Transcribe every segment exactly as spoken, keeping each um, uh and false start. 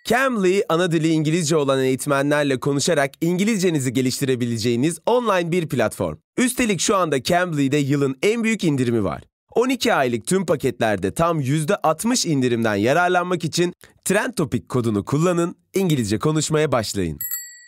Cambly, ana dili İngilizce olan eğitmenlerle konuşarak İngilizcenizi geliştirebileceğiniz online bir platform. Üstelik şu anda Cambly'de yılın en büyük indirimi var. on iki aylık tüm paketlerde tam yüzde altmış indirimden yararlanmak için TrendTopic kodunu kullanın, İngilizce konuşmaya başlayın.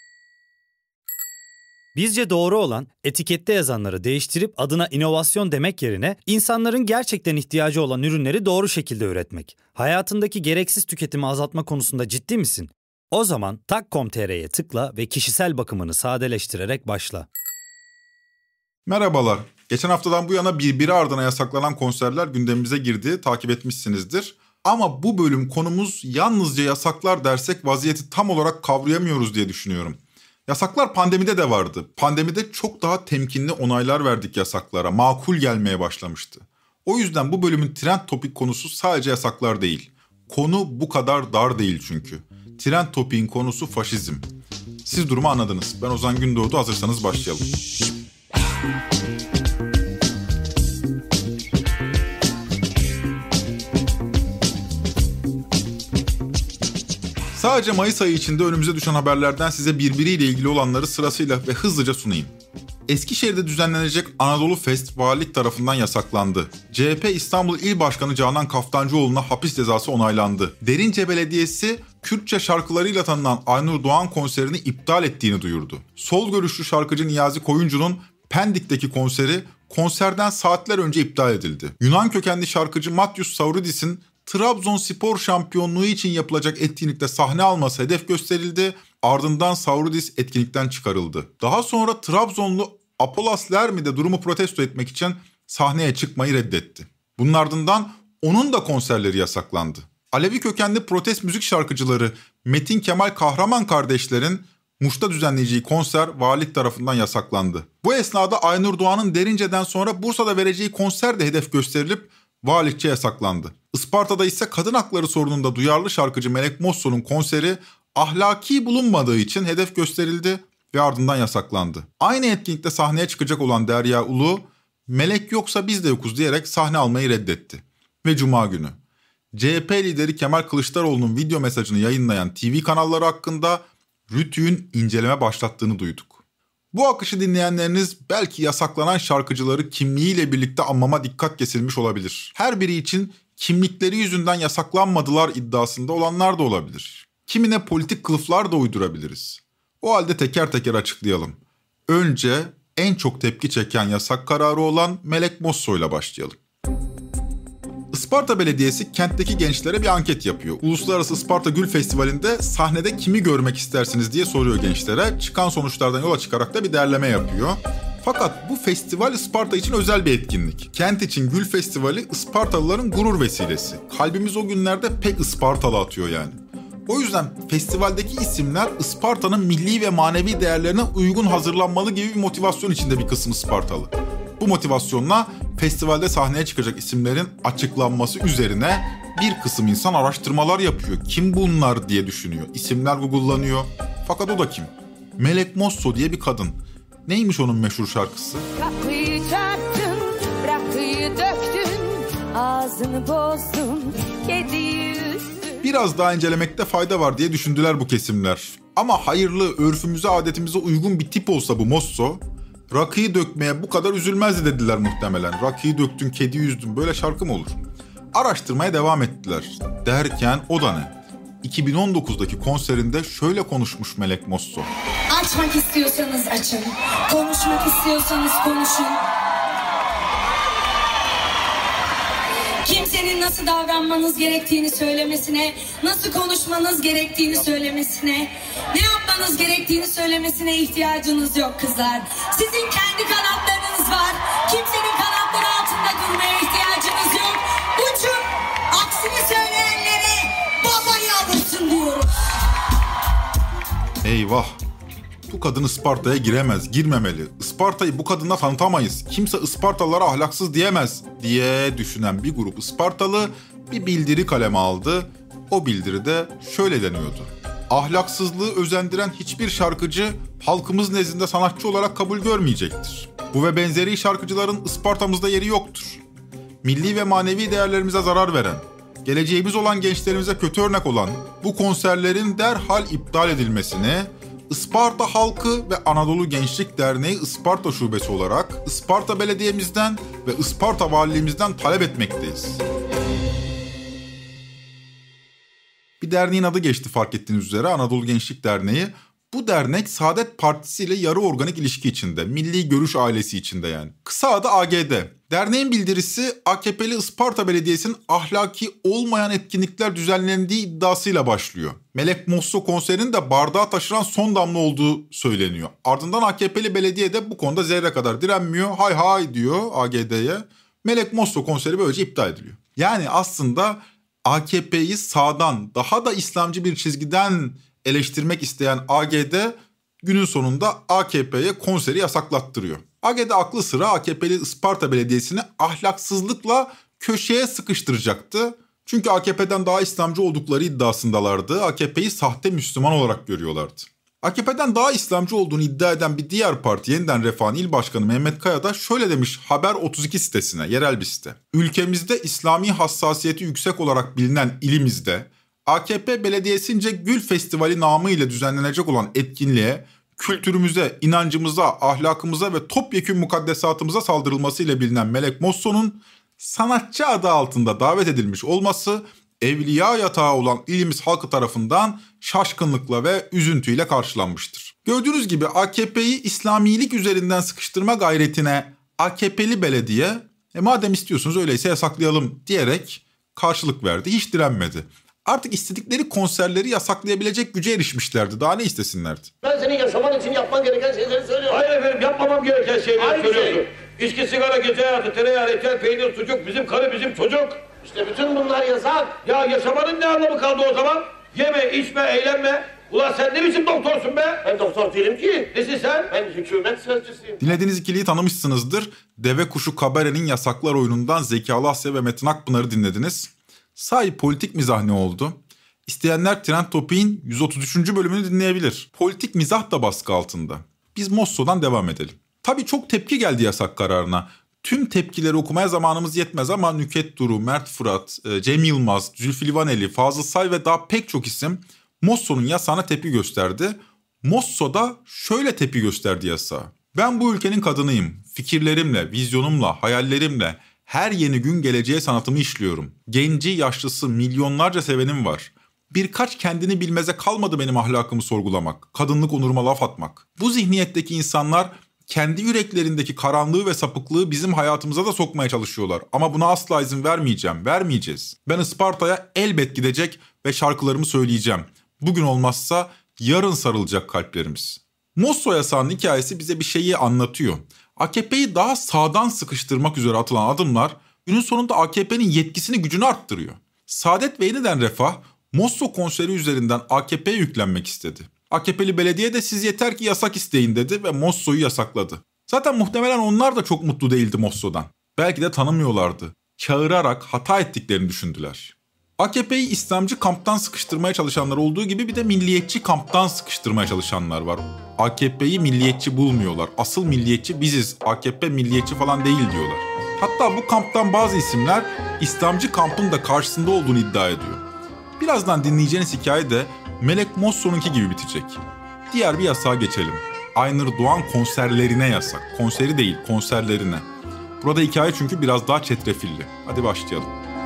Bizce doğru olan, etikette yazanları değiştirip adına inovasyon demek yerine insanların gerçekten ihtiyacı olan ürünleri doğru şekilde üretmek. Hayatındaki gereksiz tüketimi azaltma konusunda ciddi misin? O zaman tak nokta com nokta tr'ye tıkla ve kişisel bakımını sadeleştirerek başla. Merhabalar. Geçen haftadan bu yana birbiri ardına yasaklanan konserler gündemimize girdi, takip etmişsinizdir. Ama bu bölüm konumuz yalnızca yasaklar dersek vaziyeti tam olarak kavrayamıyoruz diye düşünüyorum. Yasaklar pandemide de vardı. Pandemide çok daha temkinli onaylar verdik yasaklara. Makul gelmeye başlamıştı. O yüzden bu bölümün trend topik konusu sadece yasaklar değil. Konu bu kadar dar değil çünkü. Trend topiğin konusu faşizm. Siz durumu anladınız. Ben Ozan Gündoğdu, hazırsanız başlayalım. Sadece Mayıs ayı içinde önümüze düşen haberlerden size birbiriyle ilgili olanları sırasıyla ve hızlıca sunayım. Eskişehir'de düzenlenecek Anadolu Fest valilik tarafından yasaklandı. C H P İstanbul İl Başkanı Canan Kaftancıoğlu'na hapis cezası onaylandı. Derince Belediyesi, Kürtçe şarkılarıyla tanınan Aynur Doğan konserini iptal ettiğini duyurdu. Sol görüşlü şarkıcı Niyazi Koyuncu'nun Pendik'teki konseri konserden saatler önce iptal edildi. Yunan kökenli şarkıcı Mathios Savridis'in Trabzonspor şampiyonluğu için yapılacak etkinlikte sahne alması hedef gösterildi. Ardından Savridis etkinlikten çıkarıldı. Daha sonra Trabzonlu Apolas Lermi de durumu protesto etmek için sahneye çıkmayı reddetti. Bunun ardından onun da konserleri yasaklandı. Alevi kökenli protest müzik şarkıcıları Metin Kemal Kahraman kardeşlerin Muş'ta düzenleyeceği konser valilik tarafından yasaklandı. Bu esnada Aynur Doğan'ın Derince'den sonra Bursa'da vereceği konser de hedef gösterilip valilikçe yasaklandı. Isparta'da ise kadın hakları sorununda duyarlı şarkıcı Melek Mosso'nun konseri ahlaki bulunmadığı için hedef gösterildi ve ardından yasaklandı. Aynı etkinlikte sahneye çıkacak olan Derya Ulu, "Melek yoksa biz de yokuz" diyerek sahne almayı reddetti. Ve Cuma günü C H P lideri Kemal Kılıçdaroğlu'nun video mesajını yayınlayan T V kanalları hakkında RTÜK'ün inceleme başlattığını duyduk. Bu akışı dinleyenleriniz belki yasaklanan şarkıcıları kimliğiyle birlikte anmama dikkat kesilmiş olabilir. Her biri için kimlikleri yüzünden yasaklanmadılar iddiasında olanlar da olabilir. Kimine politik kılıflar da uydurabiliriz. O halde teker teker açıklayalım. Önce en çok tepki çeken yasak kararı olan Melek Mosso'yla başlayalım. Isparta Belediyesi kentteki gençlere bir anket yapıyor. Uluslararası Isparta Gül Festivali'nde sahnede kimi görmek istersiniz diye soruyor gençlere. Çıkan sonuçlardan yola çıkarak da bir derleme yapıyor. Fakat bu festival Isparta için özel bir etkinlik. Kent için Gül Festivali Ispartalıların gurur vesilesi. Kalbimiz o günlerde pek Ispartalı atıyor yani. O yüzden festivaldeki isimler Isparta'nın milli ve manevi değerlerine uygun hazırlanmalı gibi bir motivasyon içinde bir kısım Ispartalı. Bu motivasyonla festivalde sahneye çıkacak isimlerin açıklanması üzerine bir kısım insan araştırmalar yapıyor. Kim bunlar diye düşünüyor. İsimler Google'lanıyor. Fakat o da kim? Melek Mosso diye bir kadın. Neymiş onun meşhur şarkısı? Kapıyı çarptın, rakıyı döktün, ağzını bozdun, kediyi üstün. Biraz daha incelemekte fayda var diye düşündüler bu kesimler. Ama hayırlı, örfümüze, adetimize uygun bir tip olsa bu Mosso, rakıyı dökmeye bu kadar üzülmezdi dediler muhtemelen. Rakıyı döktün, kedi yüzdün, böyle şarkı mı olur? Araştırmaya devam ettiler. Derken o da ne? iki bin on dokuzdaki konserinde şöyle konuşmuş Melek Mosso. Açmak istiyorsanız açın, konuşmak istiyorsanız konuşun. Kimsenin nasıl davranmanız gerektiğini söylemesine, nasıl konuşmanız gerektiğini söylemesine, ne yapmanız gerektiğini söylemesine ihtiyacınız yok kızlar. Sizin kendi kanatlarınız var. Kimsenin kanatları altında durmaya ihtiyacınız yok. Uçun, aksini söyleyenlere babayı alırsın diyorum. Eyvah! Bu kadın Isparta'ya giremez, girmemeli. Isparta'yı bu kadınla tanıtamayız. Kimse Ispartalılara ahlaksız diyemez diye düşünen bir grup Ispartalı bir bildiri kaleme aldı. O bildiride şöyle deniyordu. Ahlaksızlığı özendiren hiçbir şarkıcı halkımız nezdinde sanatçı olarak kabul görmeyecektir. Bu ve benzeri şarkıcıların Isparta'mızda yeri yoktur. Milli ve manevi değerlerimize zarar veren, geleceğimiz olan gençlerimize kötü örnek olan bu konserlerin derhal iptal edilmesini Isparta halkı ve Anadolu Gençlik Derneği Isparta Şubesi olarak Isparta Belediye'mizden ve Isparta Valiliğimizden talep etmekteyiz. Bir derneğin adı geçti fark ettiğiniz üzere, Anadolu Gençlik Derneği. Bu dernek Saadet Partisi ile yarı organik ilişki içinde, Milli Görüş ailesi içinde yani. Kısa adı A G D. Derneğin bildirisi A K P'li Isparta Belediyesi'nin ahlaki olmayan etkinlikler düzenlendiği iddiasıyla başlıyor. Melek Mosso konserinin de bardağa taşıran son damla olduğu söyleniyor. Ardından A K P'li belediye de bu konuda zerre kadar direnmiyor. Hay hay diyor A G D'ye. Melek Mosso konseri böylece iptal ediliyor. Yani aslında A K P'yi sağdan, daha da İslamcı bir çizgiden eleştirmek isteyen A G D günün sonunda A K P'ye konseri yasaklattırıyor. A G D aklı sıra A K P'li Isparta Belediyesi'ni ahlaksızlıkla köşeye sıkıştıracaktı. Çünkü A K P'den daha İslamcı oldukları iddiasındalardı. A K P'yi sahte Müslüman olarak görüyorlardı. A K P'den daha İslamcı olduğunu iddia eden bir diğer parti, Yeniden Refah'ın il başkanı Mehmet Kaya da şöyle demiş Haber otuz iki sitesine, yerel bir site. Ülkemizde İslami hassasiyeti yüksek olarak bilinen ilimizde A K P Belediyesince Gül Festivali namıyla düzenlenecek olan etkinliğe kültürümüze, inancımıza, ahlakımıza ve topyekün mukaddesatımıza saldırılmasıyla bilinen Melek Mosso'nun sanatçı adı altında davet edilmiş olması evliya yatağı olan ilimiz halkı tarafından şaşkınlıkla ve üzüntüyle karşılanmıştır. Gördüğünüz gibi A K P'yi İslamilik üzerinden sıkıştırma gayretine A K P'li belediye e madem istiyorsunuz öyleyse yasaklayalım diyerek karşılık verdi, hiç direnmedi. Artık istedikleri konserleri yasaklayabilecek güce erişmişlerdi. Daha ne istesinlerdi? Ben senin yaşaman için yapman gereken şeyleri söylüyorum. Hayır efendim, yapmamam gereken şeyleri Aynı söylüyorsun. Şey. İçki, sigara, gece hayatı, tereyağı, reçel, peynir, sucuk, bizim karı, bizim çocuk. İşte bütün bunlar yasak. Ya yaşamanın ne anlamı kaldı o zaman? Yeme, içme, eğlenme. Ulan sen ne biçim doktorsun be? Ben doktor değilim ki. Nesin sen? Ben hükümet sözcüsüyüm. Dinlediğiniz ikiliyi tanımışsınızdır. Deve Kuşu Kabare'nin Yasaklar oyunundan Zeki Alasya ve Metin Akpınar'ı dinlediniz. Sahi politik mizah ne oldu? İsteyenler Trend Topik'in yüz otuz üçüncü bölümünü dinleyebilir. Politik mizah da baskı altında. Biz Mosso'dan devam edelim. Tabii çok tepki geldi yasak kararına. Tüm tepkileri okumaya zamanımız yetmez ama Nükhet Duru, Mert Fırat, Cem Yılmaz, Zülfü Livaneli, Fazıl Say ve daha pek çok isim Mosso'nun yasağına tepki gösterdi. Mosso da şöyle tepki gösterdi yasağa. Ben bu ülkenin kadınıyım. Fikirlerimle, vizyonumla, hayallerimle her yeni gün geleceğe sanatımı işliyorum. Genci, yaşlısı, milyonlarca sevenim var. Birkaç kendini bilmeze kalmadı benim ahlakımı sorgulamak, kadınlık onuruma laf atmak. Bu zihniyetteki insanlar kendi yüreklerindeki karanlığı ve sapıklığı bizim hayatımıza da sokmaya çalışıyorlar. Ama buna asla izin vermeyeceğim, vermeyeceğiz. Ben Isparta'ya elbet gidecek ve şarkılarımı söyleyeceğim. Bugün olmazsa yarın sarılacak kalplerimiz. Mosso yasağının hikayesi bize bir şeyi anlatıyor. A K P'yi daha sağdan sıkıştırmak üzere atılan adımlar günün sonunda A K P'nin yetkisini, gücünü arttırıyor. Saadet ve Yeniden Refah, Mosso konseri üzerinden A K P'ye yüklenmek istedi. A K P'li belediye de siz yeter ki yasak isteyin dedi ve Mosso'yu yasakladı. Zaten muhtemelen onlar da çok mutlu değildi Mosso'dan. Belki de tanımıyorlardı. Çağırarak hata ettiklerini düşündüler. A K P'yi İslamcı kamptan sıkıştırmaya çalışanlar olduğu gibi bir de milliyetçi kamptan sıkıştırmaya çalışanlar var. A K P'yi milliyetçi bulmuyorlar. Asıl milliyetçi biziz. A K P milliyetçi falan değil diyorlar. Hatta bu kamptan bazı isimler İslamcı kampın da karşısında olduğunu iddia ediyor. Birazdan dinleyeceğiniz hikaye de Melek Mosso'nunki gibi bitecek. Diğer bir yasağa geçelim. Aynur Doğan konserlerine yasak. Konseri değil, konserlerine. Burada hikaye çünkü biraz daha çetrefilli. Hadi başlayalım.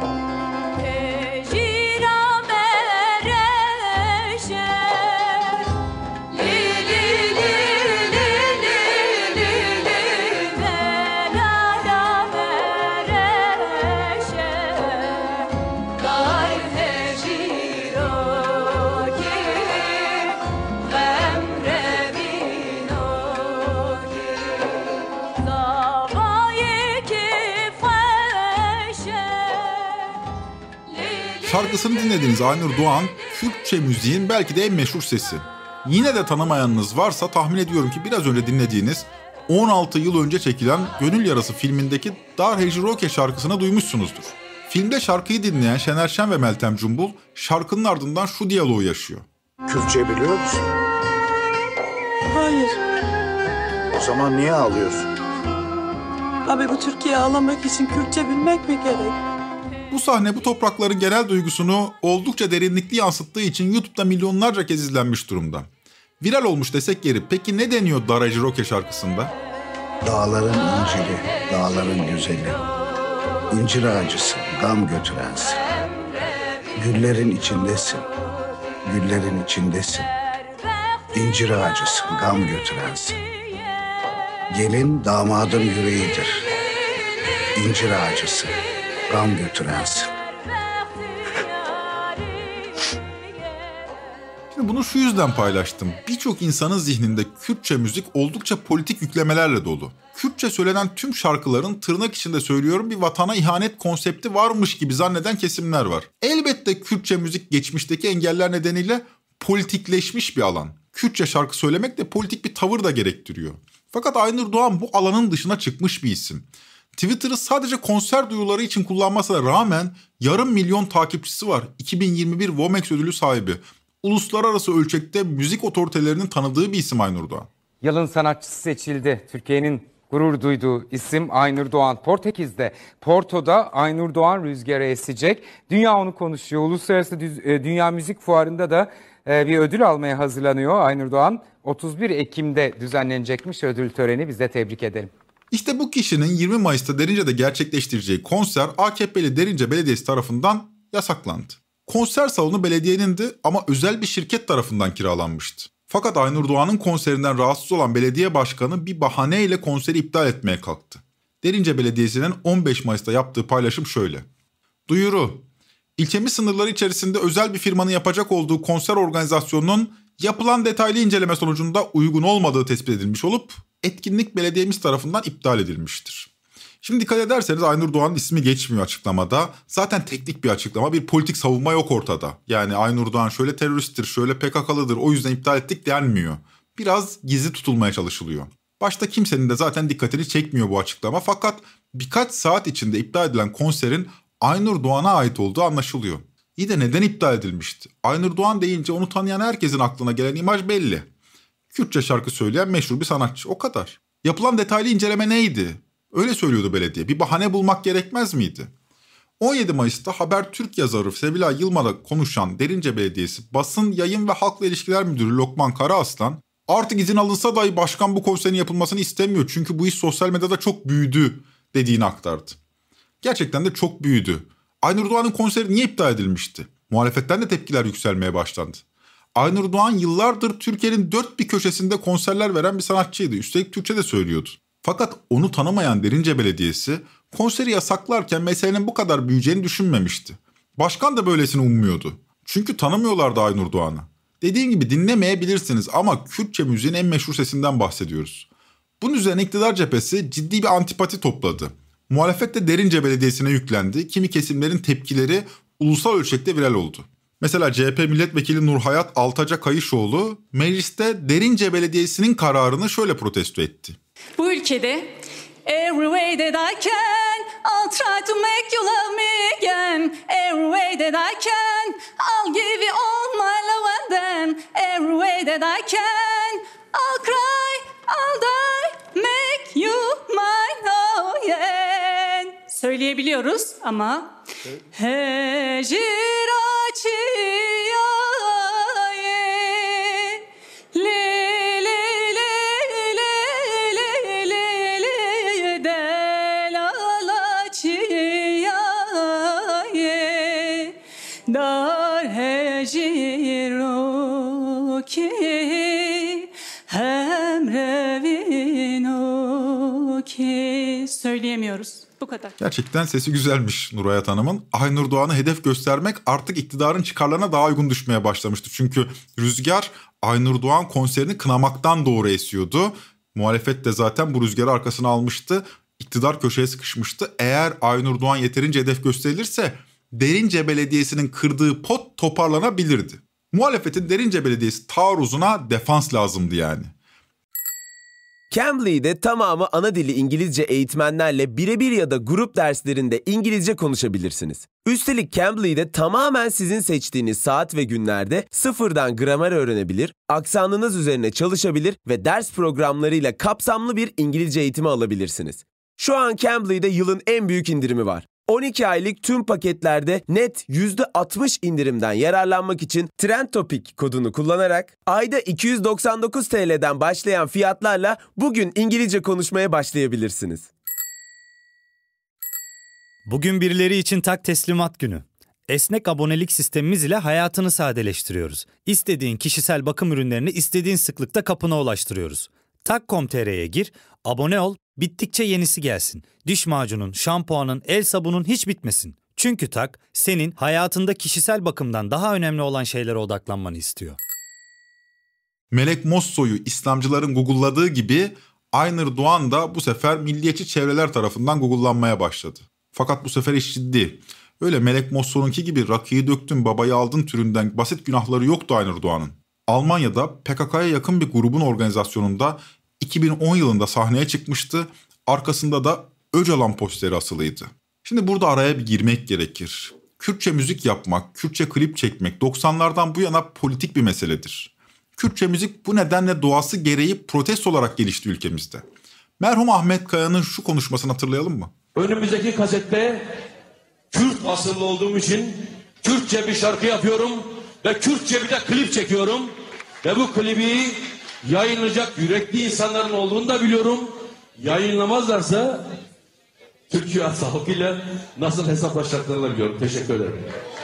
Şarkısını dinlediğiniz Aynur Doğan, Kürtçe müziğin belki de en meşhur sesi. Yine de tanımayanınız varsa tahmin ediyorum ki biraz önce dinlediğiniz on altı yıl önce çekilen Gönül Yarası filmindeki Dar Heciroke şarkısını duymuşsunuzdur. Filmde şarkıyı dinleyen Şener Şen ve Meltem Cumbul şarkının ardından şu diyaloğu yaşıyor. Kürtçe biliyor musun? Hayır. O zaman niye ağlıyorsun? Abi bu Türkiye'yi ağlamak için Kürtçe bilmek mi gerek? Bu sahne bu toprakların genel duygusunu oldukça derinlikli yansıttığı için YouTube'da milyonlarca kez izlenmiş durumda. Viral olmuş desek yeri. Peki ne deniyor Daracı Roke şarkısında? Dağların inciri, dağların güzeli. İncir ağacısın, gam götürensin. Güllerin içindesin, güllerin içindesin. İncir ağacısın, gam götürensin. Gelin damadın yüreğidir. İncir ağacısı, gam götürensin. Şimdi bunu şu yüzden paylaştım. Birçok insanın zihninde Kürtçe müzik oldukça politik yüklemelerle dolu. Kürtçe söylenen tüm şarkıların tırnak içinde söylüyorum bir vatana ihanet konsepti varmış gibi zanneden kesimler var. Elbette Kürtçe müzik geçmişteki engeller nedeniyle politikleşmiş bir alan. Kürtçe şarkı söylemek de politik bir tavır da gerektiriyor. Fakat Aynur Doğan bu alanın dışına çıkmış bir isim. Twitter'ı sadece konser duyuruları için kullanmasına rağmen yarım milyon takipçisi var. iki bin yirmi bir Vomex ödülü sahibi. Uluslararası ölçekte müzik otoritelerinin tanıdığı bir isim Aynur Doğan. Yılın sanatçısı seçildi. Türkiye'nin gurur duyduğu isim Aynur Doğan. Portekiz'de, Porto'da Aynur Doğan rüzgarı esecek. Dünya onu konuşuyor. Uluslararası Dünya Müzik Fuarı'nda da bir ödül almaya hazırlanıyor Aynur Doğan. otuz bir Ekim'de düzenlenecekmiş ödül töreni. Biz de tebrik edelim. İşte bu kişinin yirmi Mayıs'ta Derince'de gerçekleştireceği konser A K P'li Derince Belediyesi tarafından yasaklandı. Konser salonu belediyenindi ama özel bir şirket tarafından kiralanmıştı. Fakat Aynur Doğan'ın konserinden rahatsız olan belediye başkanı bir bahaneyle konseri iptal etmeye kalktı. Derince Belediyesi'nin on beş Mayıs'ta yaptığı paylaşım şöyle. Duyuru. İlçemiz sınırları içerisinde özel bir firmanın yapacak olduğu konser organizasyonunun yapılan detaylı inceleme sonucunda uygun olmadığı tespit edilmiş olup etkinlik belediyemiz tarafından iptal edilmiştir. Şimdi dikkat ederseniz Aynur Doğan'ın ismi geçmiyor açıklamada. Zaten teknik bir açıklama, bir politik savunma yok ortada. Yani Aynur Doğan şöyle teröristtir, şöyle P K K'lıdır, o yüzden iptal ettik denmiyor. Biraz gizli tutulmaya çalışılıyor. Başta kimsenin de zaten dikkatini çekmiyor bu açıklama. Fakat birkaç saat içinde iptal edilen konserin Aynur Doğan'a ait olduğu anlaşılıyor. İyi de neden iptal edilmişti? Aynur Doğan deyince onu tanıyan herkesin aklına gelen imaj belli. Kürtçe şarkı söyleyen meşhur bir sanatçı, o kadar. Yapılan detaylı inceleme neydi? Öyle söylüyordu belediye. Bir bahane bulmak gerekmez miydi? on yedi Mayıs'ta Habertürk yazarı Sevilay Yılmaz'la konuşan Derince Belediyesi Basın, Yayın ve Halkla İlişkiler Müdürü Lokman Karaaslan, artık izin alınsa dahi başkan bu konserin yapılmasını istemiyor çünkü bu iş sosyal medyada çok büyüdü dediğini aktardı. Gerçekten de çok büyüdü. Aynur Doğan'ın konseri niye iptal edilmişti? Muhalefetten de tepkiler yükselmeye başlandı. Aynur Doğan yıllardır Türkiye'nin dört bir köşesinde konserler veren bir sanatçıydı. Üstelik Türkçe de söylüyordu. Fakat onu tanımayan Derince Belediyesi konseri yasaklarken meselenin bu kadar büyüyeceğini düşünmemişti. Başkan da böylesini ummuyordu. Çünkü tanımıyorlardı Aynur Doğan'ı. Dediğim gibi dinlemeyebilirsiniz ama Kürtçe müziğin en meşhur sesinden bahsediyoruz. Bunun üzerine iktidar cephesi ciddi bir antipati topladı. Muhalefet de Derince Belediyesi'ne yüklendi. Kimi kesimlerin tepkileri ulusal ölçekte viral oldu. Mesela C H P Milletvekili Nurhayat Altaca Kayışoğlu mecliste Derince Belediyesi'nin kararını şöyle protesto etti. Bu ülkede every way that I can I'll try to make you love me again. Every way that I can I'll give you all my love and then every way that I can I'll cry, I'll die, make you mine again. Söyleyebiliyoruz ama hecir açıyor. Dar heciro ki hemrevino ki söyleyemiyoruz. Bu kadar. Gerçekten sesi güzelmiş Nurhayat Hanım'ın. Aynur Doğan'ı hedef göstermek artık iktidarın çıkarlarına daha uygun düşmeye başlamıştı. Çünkü rüzgar Aynur Doğan konserini kınamaktan doğru esiyordu. Muhalefet de zaten bu rüzgarı arkasına almıştı. İktidar köşeye sıkışmıştı. Eğer Aynur Doğan yeterince hedef gösterilirse Derince Belediyesi'nin kırdığı pot toparlanabilirdi. Muhalefetin Derince Belediyesi taarruzuna defans lazımdı yani. Cambly'de tamamı ana dili İngilizce eğitmenlerle birebir ya da grup derslerinde İngilizce konuşabilirsiniz. Üstelik Cambly'de tamamen sizin seçtiğiniz saat ve günlerde sıfırdan gramer öğrenebilir, aksanınız üzerine çalışabilir ve ders programlarıyla kapsamlı bir İngilizce eğitimi alabilirsiniz. Şu an Cambly'de yılın en büyük indirimi var. on iki aylık tüm paketlerde net yüzde altmış indirimden yararlanmak için Trend Topic kodunu kullanarak ayda iki yüz doksan dokuz TL'den başlayan fiyatlarla bugün İngilizce konuşmaya başlayabilirsiniz. Bugün birileri için tak teslimat günü. Esnek abonelik sistemimiz ile hayatını sadeleştiriyoruz. İstediğin kişisel bakım ürünlerini istediğin sıklıkta kapına ulaştırıyoruz. tak nokta com nokta tr'ye gir, abone ol, bittikçe yenisi gelsin. Diş macunun, şampuanın, el sabunun hiç bitmesin. Çünkü Tak, senin hayatında kişisel bakımdan daha önemli olan şeylere odaklanmanı istiyor. Melek Mosso'yu İslamcıların Google'ladığı gibi Aynur Doğan da bu sefer milliyetçi çevreler tarafından Google'lanmaya başladı. Fakat bu sefer iş ciddi. Öyle Melek Mosso'nunki gibi rakıyı döktün babayı aldın türünden basit günahları yoktu Aynur Doğan'ın. Almanya'da P K K'ya yakın bir grubun organizasyonunda iki bin on yılında sahneye çıkmıştı. Arkasında da Öcalan posteri asılıydı. Şimdi burada araya bir girmek gerekir. Kürtçe müzik yapmak, Kürtçe klip çekmek doksanlardan bu yana politik bir meseledir. Kürtçe müzik bu nedenle doğası gereği protest olarak gelişti ülkemizde. Merhum Ahmet Kaya'nın şu konuşmasını hatırlayalım mı? Önümüzdeki kasette Kürt asıllı olduğum için Kürtçe bir şarkı yapıyorum ve Kürtçe bir de klip çekiyorum. Ve bu klibi yayınlayacak yürekli insanların olduğunu da biliyorum. Yayınlamazlarsa Türkiye halkıyla nasıl hesaplaşacaklarını biliyorum. Teşekkür ederim.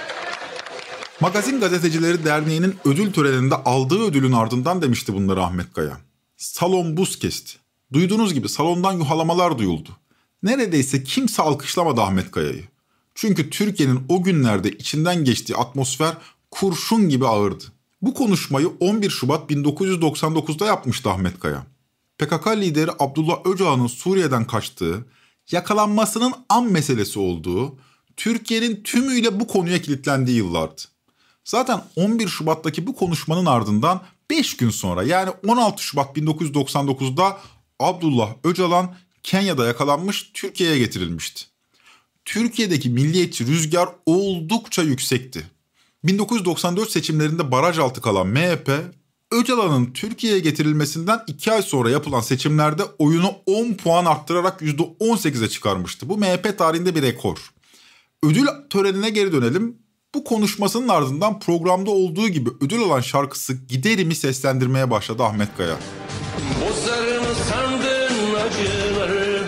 Magazin Gazetecileri Derneği'nin ödül töreninde aldığı ödülün ardından demişti bunları Ahmet Kaya. Salon buz kesti. Duyduğunuz gibi salondan yuhalamalar duyuldu. Neredeyse kimse alkışlamadı Ahmet Kaya'yı. Çünkü Türkiye'nin o günlerde içinden geçtiği atmosfer kurşun gibi ağırdı. Bu konuşmayı on bir Şubat bin dokuz yüz doksan dokuzda yapmıştı Ahmet Kaya. P K K lideri Abdullah Öcalan'ın Suriye'den kaçtığı, yakalanmasının an meselesi olduğu, Türkiye'nin tümüyle bu konuya kilitlendiği yıllardı. Zaten on bir Şubat'taki bu konuşmanın ardından beş gün sonra yani on altı Şubat bin dokuz yüz doksan dokuzda Abdullah Öcalan Kenya'da yakalanmış, Türkiye'ye getirilmişti. Türkiye'deki milliyetçi rüzgar oldukça yüksekti. bin dokuz yüz doksan dört seçimlerinde baraj altı kalan M H P, Öcalan'ın Türkiye'ye getirilmesinden iki ay sonra yapılan seçimlerde oyunu on puan arttırarak yüzde on sekize çıkarmıştı. Bu M H P tarihinde bir rekor. Ödül törenine geri dönelim. Bu konuşmasının ardından programda olduğu gibi ödül alan şarkısı Giderim'i seslendirmeye başladı Ahmet Kaya. Bozarım sandın acıları,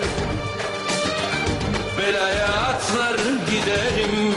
belaya atlar giderim.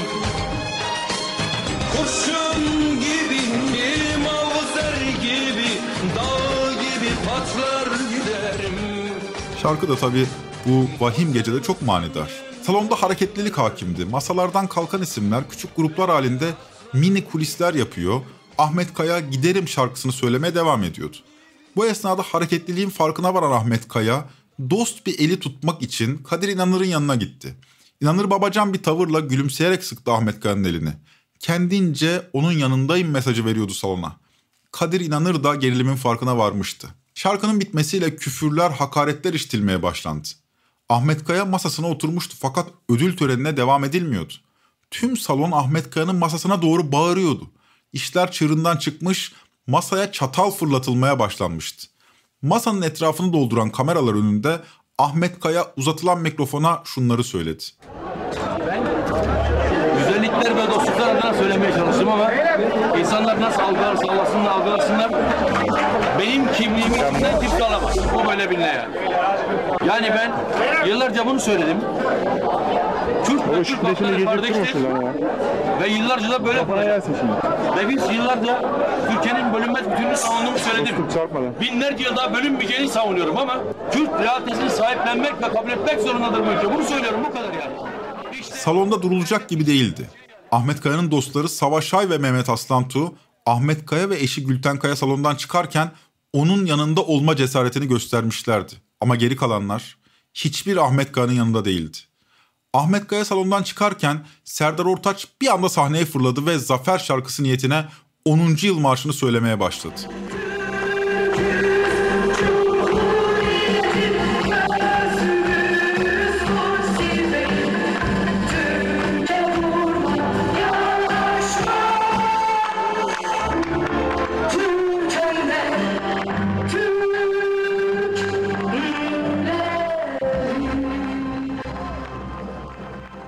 Kurşun gibi, mavzer gibi, dağ gibi patlar giderim. Şarkı da tabii bu vahim gecede çok manidar. Salonda hareketlilik hakimdi. Masalardan kalkan isimler küçük gruplar halinde mini kulisler yapıyor. Ahmet Kaya Giderim şarkısını söylemeye devam ediyordu. Bu esnada hareketliliğin farkına varan Ahmet Kaya dost bir eli tutmak için Kadir İnanır'ın yanına gitti. İnanır babacan bir tavırla gülümseyerek sıktı Ahmet Kaya'nın elini. Kendince onun yanındayım mesajı veriyordu salona. Kadir İnanır da gerilimin farkına varmıştı. Şarkının bitmesiyle küfürler, hakaretler işitilmeye başlandı. Ahmet Kaya masasına oturmuştu fakat ödül törenine devam edilmiyordu. Tüm salon Ahmet Kaya'nın masasına doğru bağırıyordu. İşler çığırından çıkmış, masaya çatal fırlatılmaya başlanmıştı. Masanın etrafını dolduran kameralar önünde Ahmet Kaya uzatılan mikrofona şunları söyledi. Ben güzellikler ve dostluklar adına söylemeye çalıştım ama insanlar nasıl algılarsa algılasınlar, algılasınlar. Benim kimliğimi içinden kimse alamaz. Bu böyle bilinir yani. Yani ben yıllarca bunu söyledim. Türk ve Türk halkları kardeştir. Ve yıllarca da böyle ve biz yıllarca Türkiye'nin bölünmez bütünlüğünü savunduğumu söyledim. Binlerce yılda bölünmeyeceğini savunuyorum ama Türk realitesini sahiplenmek ve kabul etmek zorundadır bu ülke. Bunu söylüyorum, bu kadar yani. İşte... Salonda durulacak gibi değildi. Ahmet Kaya'nın dostları Savaş Ay ve Mehmet Aslantu, Ahmet Kaya ve eşi Gülten Kaya salondan çıkarken onun yanında olma cesaretini göstermişlerdi. Ama geri kalanlar hiçbir Ahmet Kaya'nın yanında değildi. Ahmet Kaya salondan çıkarken Serdar Ortaç bir anda sahneye fırladı ve Zafer şarkısı niyetine onuncu yıl marşını söylemeye başladı.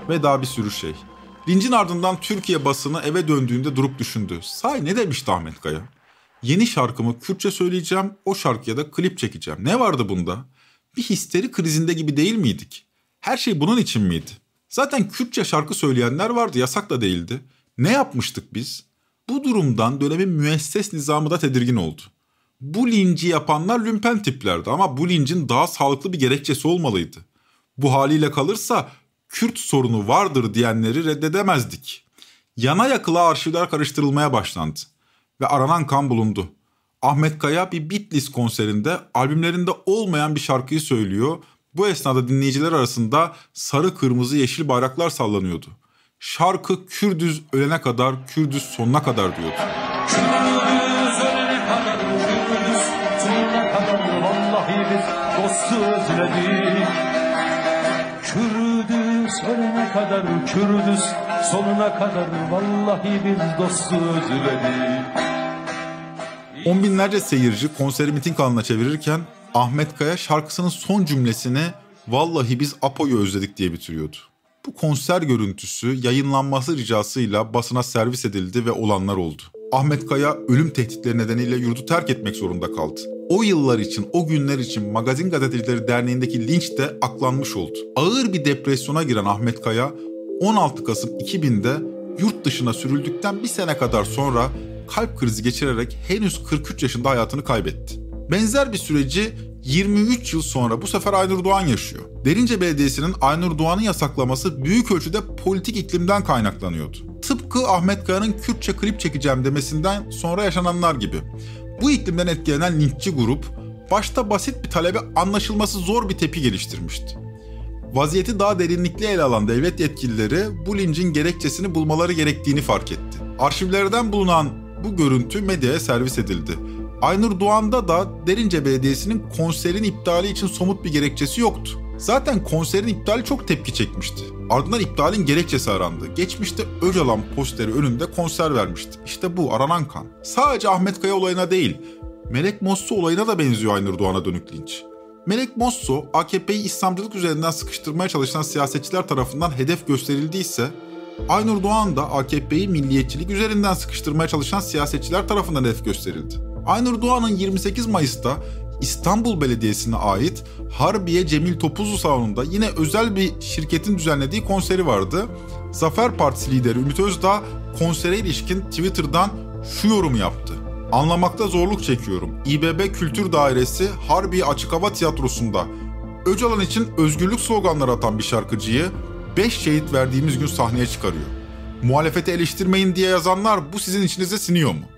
ve daha bir sürü şey. Lincin ardından Türkiye basını eve döndüğünde durup düşündü. Sahi ne demişti Ahmet Kaya? Yeni şarkımı Kürtçe söyleyeceğim, o şarkıya da klip çekeceğim. Ne vardı bunda? Bir histeri krizinde gibi değil miydik? Her şey bunun için miydi? Zaten Kürtçe şarkı söyleyenler vardı, yasak da değildi. Ne yapmıştık biz? Bu durumdan dönemin müesses nizamı da tedirgin oldu. Bu linci yapanlar lümpen tiplerdi ama bu lincin daha sağlıklı bir gerekçesi olmalıydı. Bu haliyle kalırsa Kürt sorunu vardır diyenleri reddedemezdik. Yana yakıla arşivler karıştırılmaya başlandı ve aranan kan bulundu. Ahmet Kaya bir Bitlis konserinde albümlerinde olmayan bir şarkıyı söylüyor. Bu esnada dinleyiciler arasında sarı, kırmızı, yeşil bayraklar sallanıyordu. Şarkı Kürdüz ölene kadar, Kürdüz sonuna kadar diyordu. Kürdüz ölene kadar, Kürdüz sonuna kadar, vallahi biz dostu özledik. Kürdüz ölene kadar, Kürdüz sonuna kadar, vallahi biz dostu özledik. On binlerce seyirci konseri miting alanına çevirirken Ahmet Kaya şarkısının son cümlesini "Vallahi biz Apo'yu özledik" diye bitiriyordu. Bu konser görüntüsü yayınlanması ricasıyla basına servis edildi ve olanlar oldu. Ahmet Kaya ölüm tehditleri nedeniyle yurdu terk etmek zorunda kaldı. O yıllar için, o günler için Magazin Gazetecileri Derneği'ndeki linç de aklanmış oldu. Ağır bir depresyona giren Ahmet Kaya on altı Kasım iki binde yurt dışına sürüldükten bir sene kadar sonra kalp krizi geçirerek henüz kırk üç yaşında hayatını kaybetti. Benzer bir süreci yirmi üç yıl sonra bu sefer Aynur Doğan yaşıyor. Derince Belediyesi'nin Aynur Doğan'ı yasaklaması büyük ölçüde politik iklimden kaynaklanıyordu. Tıpkı Ahmet Kaya'nın Kürtçe klip çekeceğim demesinden sonra yaşananlar gibi. Bu iklimden etkilenen linççi grup başta basit bir talebe anlaşılması zor bir tepki geliştirmişti. Vaziyeti daha derinlikli ele alan devlet yetkilileri bu lincin gerekçesini bulmaları gerektiğini fark etti. Arşivlerden bulunan bu görüntü medyaya servis edildi. Aynur Doğan'da da Derince Belediyesi'nin konserin iptali için somut bir gerekçesi yoktu. Zaten konserin iptali çok tepki çekmişti. Ardından iptalin gerekçesi arandı. Geçmişte Öcalan posteri önünde konser vermişti. İşte bu aranan kan. Sadece Ahmet Kaya olayına değil, Melek Mosso olayına da benziyor Aynur Doğan'a dönük linç. Melek Mosso, A K P'yi İslamcılık üzerinden sıkıştırmaya çalışan siyasetçiler tarafından hedef gösterildiyse, Aynur Doğan da A K P'yi milliyetçilik üzerinden sıkıştırmaya çalışan siyasetçiler tarafından hedef gösterildi. Aynur Doğan'ın yirmi sekiz Mayıs'ta İstanbul Belediyesi'ne ait Harbiye Cemil Topuzlu Salonu'nda yine özel bir şirketin düzenlediği konseri vardı. Zafer Partisi lideri Ümit Özdağ konsere ilişkin Twitter'dan şu yorumu yaptı. Anlamakta zorluk çekiyorum. İ B B Kültür Dairesi Harbiye Açık Hava Tiyatrosu'nda Öcalan için özgürlük sloganları atan bir şarkıcıyı beş şehit verdiğimiz gün sahneye çıkarıyor. Muhalefeti eleştirmeyin diye yazanlar bu sizin içinize siniyor mu?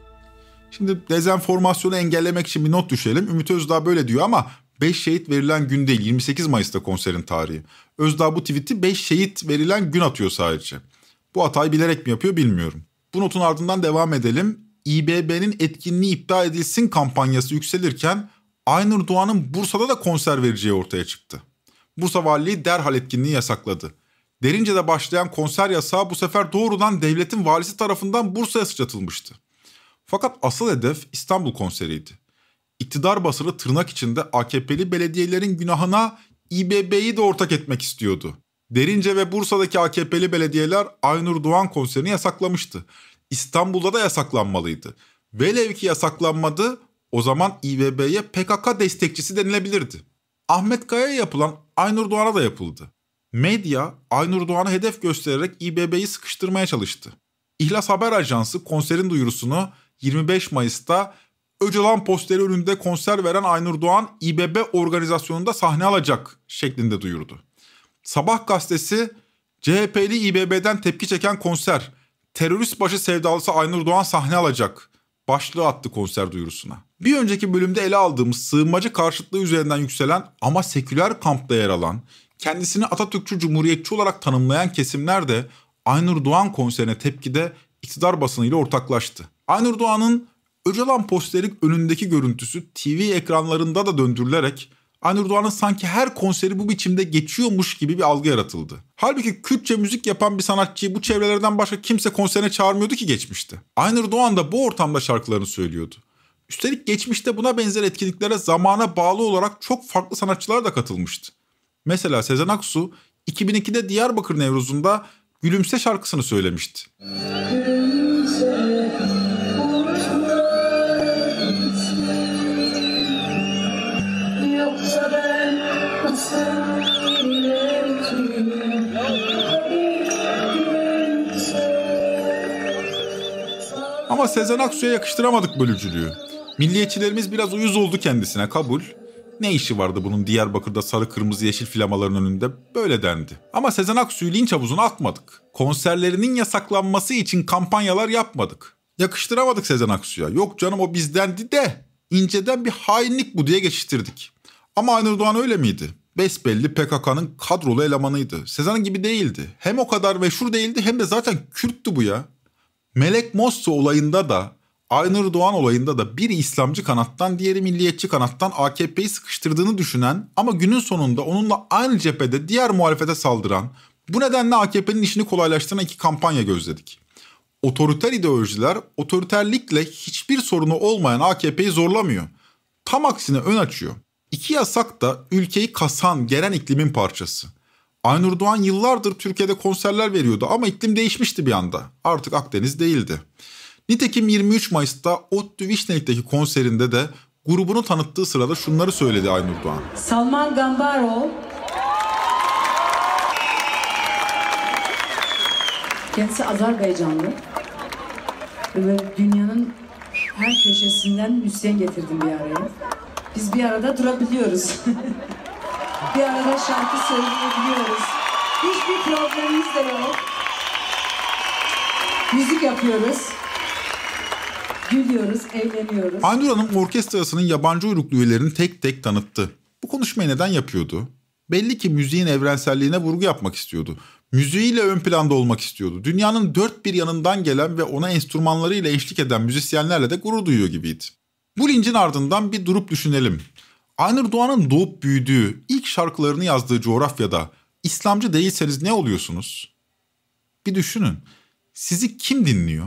Şimdi dezenformasyonu engellemek için bir not düşelim. Ümit Özdağ böyle diyor ama beş şehit verilen gün değil, yirmi sekiz Mayıs'ta konserin tarihi. Özdağ bu tweet'i beş şehit verilen gün atıyor sadece. Bu hatayı bilerek mi yapıyor bilmiyorum. Bu notun ardından devam edelim. İ B B'nin etkinliği iptal edilsin kampanyası yükselirken Aynur Doğan'ın Bursa'da da konser vereceği ortaya çıktı. Bursa Valiliği derhal etkinliği yasakladı. Derince'de başlayan konser yasağı bu sefer doğrudan devletin valisi tarafından Bursa'ya sıçratılmıştı. Fakat asıl hedef İstanbul konseriydi. İktidar basını tırnak içinde A K P'li belediyelerin günahına İ B B'yi de ortak etmek istiyordu. Derince ve Bursa'daki A K P'li belediyeler Aynur Doğan konserini yasaklamıştı. İstanbul'da da yasaklanmalıydı. Velev ki yasaklanmadı, o zaman İ B B'ye P K K destekçisi denilebilirdi. Ahmet Kaya'ya yapılan Aynur Doğan'a da yapıldı. Medya Aynur Doğan'a hedef göstererek İ B B'yi sıkıştırmaya çalıştı. İhlas Haber Ajansı konserin duyurusunu yirmi beş Mayıs'ta Öcalan posteri önünde konser veren Aynur Doğan İ B B organizasyonunda sahne alacak şeklinde duyurdu. Sabah gazetesi C H P'li İ B B'den tepki çeken konser, terörist başı sevdalısı Aynur Doğan sahne alacak başlığı attı konser duyurusuna. Bir önceki bölümde ele aldığımız sığınmacı karşıtlığı üzerinden yükselen ama seküler kampta yer alan, kendisini Atatürkçü Cumhuriyetçi olarak tanımlayan kesimler de Aynur Doğan konserine tepkide iktidar basınıyla ortaklaştı. Aynur Doğan'ın Öcalan posteri önündeki görüntüsü T V ekranlarında da döndürülerek Aynur Doğan'ın sanki her konseri bu biçimde geçiyormuş gibi bir algı yaratıldı. Halbuki Kürtçe müzik yapan bir sanatçıyı bu çevrelerden başka kimse konserine çağırmıyordu ki geçmişte. Aynur Doğan da bu ortamda şarkılarını söylüyordu. Üstelik geçmişte buna benzer etkinliklere zamana bağlı olarak çok farklı sanatçılar da katılmıştı. Mesela Sezen Aksu iki bin ikide Diyarbakır Nevruz'unda Gülümse şarkısını söylemişti. Ama Sezen Aksu'ya yakıştıramadık bölücülüğü. Milliyetçilerimiz biraz uyuz oldu kendisine, kabul. Ne işi vardı bunun Diyarbakır'da sarı kırmızı yeşil flamaların önünde, böyle dendi. Ama Sezen Aksu'yu linç havuzuna atmadık. Konserlerinin yasaklanması için kampanyalar yapmadık. Yakıştıramadık Sezen Aksu'ya. Yok canım o bizdendi de inceden bir hainlik bu diye geçiştirdik. Ama Aynur Doğan öyle miydi? Besbelli P K K'nın kadrolu elemanıydı. Sezen gibi değildi. Hem o kadar meşhur değildi hem de zaten Kürttü bu ya. Melek Mosso olayında da Aynur Doğan olayında da biri İslamcı kanattan diğeri milliyetçi kanattan A K P'yi sıkıştırdığını düşünen ama günün sonunda onunla aynı cephede diğer muhalefete saldıran, bu nedenle A K P'nin işini kolaylaştıran iki kampanya gözledik. Otoriter ideolojiler otoriterlikle hiçbir sorunu olmayan A K P'yi zorlamıyor. Tam aksine ön açıyor. İki yasak da ülkeyi kasan, geren iklimin parçası. Aynur Doğan yıllardır Türkiye'de konserler veriyordu ama iklim değişmişti bir anda. Artık Akdeniz değildi. Nitekim yirmi üç Mayıs'ta ODTÜ Vişnelik'teki konserinde de grubunu tanıttığı sırada şunları söyledi Aynur Doğan. Salman Gambarov kendisi Azerbaycanlı ve dünyanın her köşesinden müzisyen getirdim bir araya. Biz bir arada durabiliyoruz. Bir arada şarkı söyleyebiliyoruz. Hiçbir problemimiz de yok. Müzik yapıyoruz. Gülüyoruz, eğleniyoruz. Aynur Hanım orkestrasının yabancı uyruklu üyelerini tek tek tanıttı. Bu konuşmayı neden yapıyordu? Belli ki müziğin evrenselliğine vurgu yapmak istiyordu. Müziğiyle ön planda olmak istiyordu. Dünyanın dört bir yanından gelen ve ona enstrümanlarıyla eşlik eden müzisyenlerle de gurur duyuyor gibiydi. Bu lincin ardından bir durup düşünelim. Aynur Doğan'ın doğup büyüdüğü, ilk şarkılarını yazdığı coğrafyada İslamcı değilseniz ne oluyorsunuz? Bir düşünün. Sizi kim dinliyor?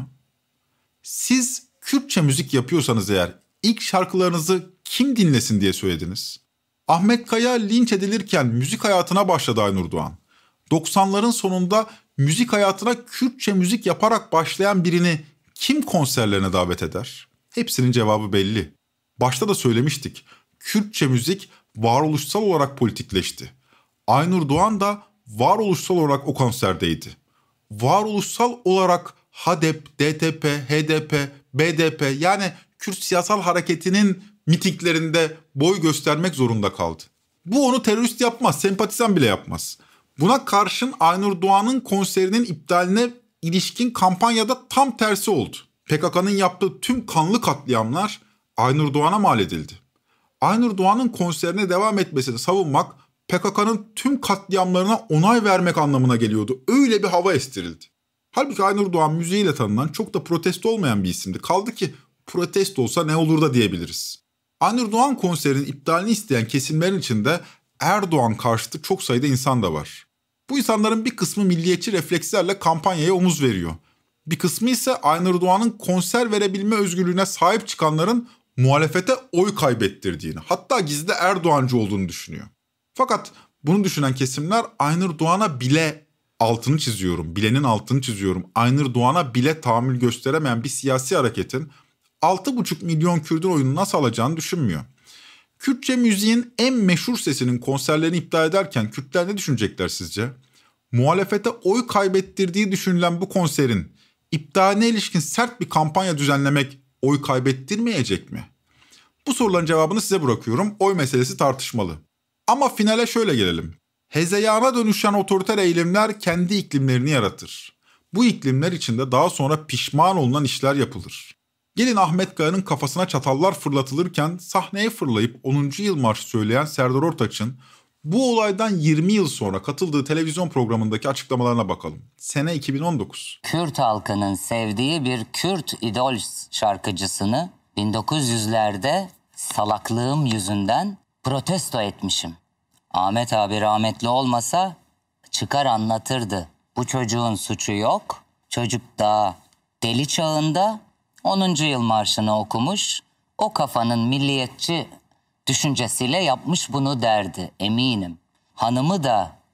Siz Kürtçe müzik yapıyorsanız eğer ilk şarkılarınızı kim dinlesin diye söylediniz? Ahmet Kaya linç edilirken müzik hayatına başladı Aynur Doğan. doksanların sonunda müzik hayatına Kürtçe müzik yaparak başlayan birini kim konserlerine davet eder? Hepsinin cevabı belli. Başta da söylemiştik. Kürtçe müzik varoluşsal olarak politikleşti. Aynur Doğan da varoluşsal olarak o konserdeydi. Varoluşsal olarak HADEP, D T P, H D P, B D P yani Kürt siyasal hareketinin mitinglerinde boy göstermek zorunda kaldı. Bu onu terörist yapmaz, sempatizan bile yapmaz. Buna karşın Aynur Doğan'ın konserinin iptaline ilişkin kampanyada tam tersi oldu. P K K'nın yaptığı tüm kanlı katliamlar Aynur Doğan'a mal edildi. Aynur Doğan'ın konserine devam etmesini savunmak P K K'nın tüm katliamlarına onay vermek anlamına geliyordu. Öyle bir hava estirildi. Halbuki Aynur Doğan müziğiyle tanınan çok da protesto olmayan bir isimdi. Kaldı ki protesto olsa ne olur da diyebiliriz. Aynur Doğan konserinin iptalini isteyen kesimlerin içinde Erdoğan karşıtı çok sayıda insan da var. Bu insanların bir kısmı milliyetçi reflekslerle kampanyaya omuz veriyor. Bir kısmı ise Aynur Doğan'ın konser verebilme özgürlüğüne sahip çıkanların muhalefete oy kaybettirdiğini, hatta gizli Erdoğancı olduğunu düşünüyor. Fakat bunu düşünen kesimler Aynur Doğan'a bile, altını çiziyorum, bilenin altını çiziyorum, Aynur Doğan'a bile tahammül gösteremeyen bir siyasi hareketin altı buçuk milyon Kürt'ün oyunu nasıl alacağını düşünmüyor. Kürtçe müziğin en meşhur sesinin konserlerini iptal ederken Kürtler ne düşünecekler sizce? Muhalefete oy kaybettirdiği düşünülen bu konserin iptaline ilişkin sert bir kampanya düzenlemek oy kaybettirmeyecek mi? Bu soruların cevabını size bırakıyorum. Oy meselesi tartışmalı. Ama finale şöyle gelelim. Hezeyana dönüşen otoriter eylemler kendi iklimlerini yaratır. Bu iklimler içinde daha sonra pişman olunan işler yapılır. Gelin Ahmet Kaya'nın kafasına çatallar fırlatılırken sahneye fırlayıp onuncu yıl marşı söyleyen Serdar Ortaç'ın bu olaydan yirmi yıl sonra katıldığı televizyon programındaki açıklamalarına bakalım. Sene iki bin on dokuz. Kürt halkının sevdiği bir Kürt idol şarkıcısını bin dokuz yüzlerde salaklığım yüzünden protesto etmişim. Ahmet abi rahmetli olmasa çıkar anlatırdı. Bu çocuğun suçu yok. Çocuk daha deli çağında onuncu yıl marşını okumuş. O kafanın milliyetçi düşüncesiyle yapmış bunu derdi, eminim. Hanımı da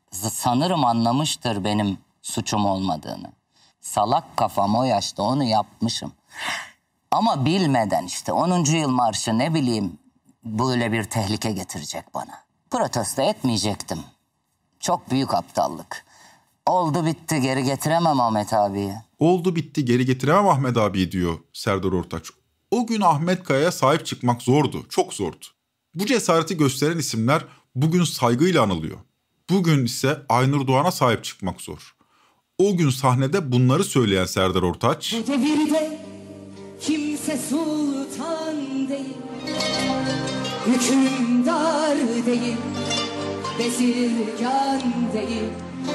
sanırım anlamıştır benim suçum olmadığını. Salak kafam o yaşta onu yapmışım. Ama bilmeden işte onuncu yıl marşı ne bileyim böyle bir tehlike getirecek bana. Protesto etmeyecektim. Çok büyük aptallık. Oldu bitti, geri getiremem Ahmet abiyi. Oldu bitti, geri getiremem Ahmet abiyi diyor Serdar Ortaç. O gün Ahmet Kaya'ya sahip çıkmak zordu, çok zordu. Bu cesareti gösteren isimler bugün saygıyla anılıyor. Bugün ise Aynur Doğan'a sahip çıkmak zor. O gün sahnede bunları söyleyen Serdar Ortaç... Bu devirde kimse sultan değil, hükümdar değil, bezirgan değil.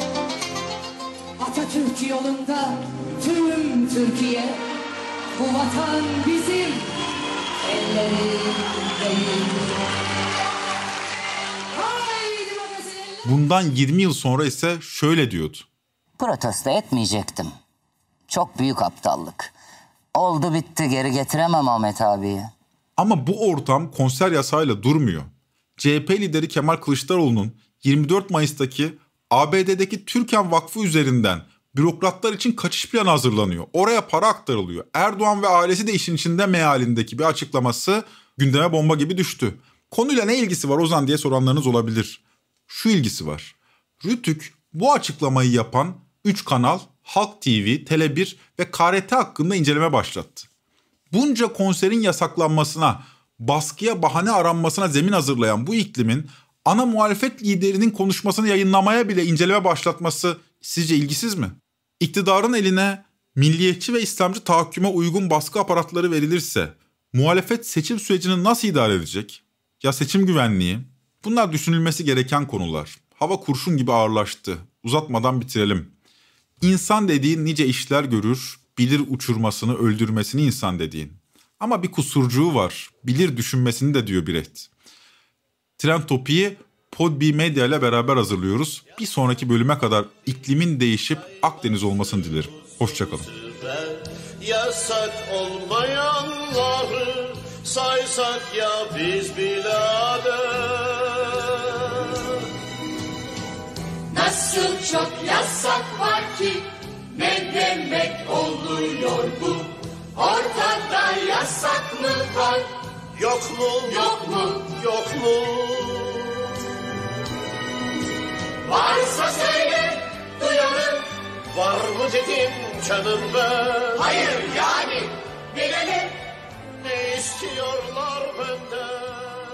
Atatürk yolunda tüm Türkiye, bu vatan bizim ellerimizdeyiz. Bundan yirmi yıl sonra ise şöyle diyordu. Protesto etmeyecektim. Çok büyük aptallık. Oldu bitti, geri getiremem Ahmet abiyi. Ama bu ortam konser yasağıyla durmuyor. C H P lideri Kemal Kılıçdaroğlu'nun yirmi dört Mayıs'taki A B D'deki Türken Vakfı üzerinden bürokratlar için kaçış planı hazırlanıyor. Oraya para aktarılıyor. Erdoğan ve ailesi de işin içinde mealindeki bir açıklaması gündeme bomba gibi düştü. Konuyla ne ilgisi var Ozan diye soranlarınız olabilir. Şu ilgisi var. Rütük bu açıklamayı yapan üç kanal, Halk T V, Tele bir ve K R T hakkında inceleme başlattı. Bunca konserin yasaklanmasına, baskıya bahane aranmasına zemin hazırlayan bu iklimin ana muhalefet liderinin konuşmasını yayınlamaya bile inceleme başlatması sizce ilgisiz mi? İktidarın eline milliyetçi ve İslamcı tahakküme uygun baskı aparatları verilirse muhalefet seçim sürecini nasıl idare edecek? Ya seçim güvenliği? Bunlar düşünülmesi gereken konular. Hava kurşun gibi ağırlaştı. Uzatmadan bitirelim. İnsan dediğin nice işler görür, bilir uçurmasını, öldürmesini insan dediğin. Ama bir kusurcuğu var. Bilir düşünmesini de diyor Brecht. Trend Topi'yi Podbi Medya ile beraber hazırlıyoruz. Bir sonraki bölüme kadar iklimin değişip Akdeniz olmasını dilerim. Hoşçakalın. Yasak olmayanları saysak ya biz birader. Nasıl çok yasak var ki ne demek oluyor bu? Ortada yasak mı var? Yok mu? Yok mu? Yok mu? Varsa söyle duyalım. Var mı dedim canım ben? Hayır yani bilelim. Ne istiyorlar benden?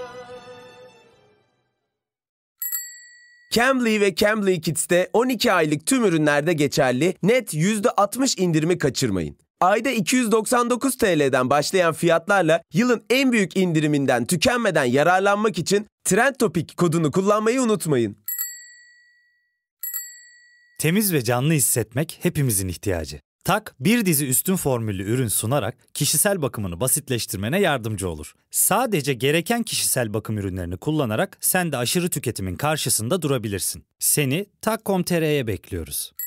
Cambly ve Cambly Kids'te on iki aylık tüm ürünlerde geçerli net yüzde altmış indirimi kaçırmayın. Ayda iki yüz doksan dokuz TL'den başlayan fiyatlarla yılın en büyük indiriminden tükenmeden yararlanmak için TrendTopic kodunu kullanmayı unutmayın. Temiz ve canlı hissetmek hepimizin ihtiyacı. Tak, bir dizi üstün formüllü ürün sunarak kişisel bakımını basitleştirmene yardımcı olur. Sadece gereken kişisel bakım ürünlerini kullanarak sen de aşırı tüketimin karşısında durabilirsin. Seni tak nokta com nokta tr'ye bekliyoruz.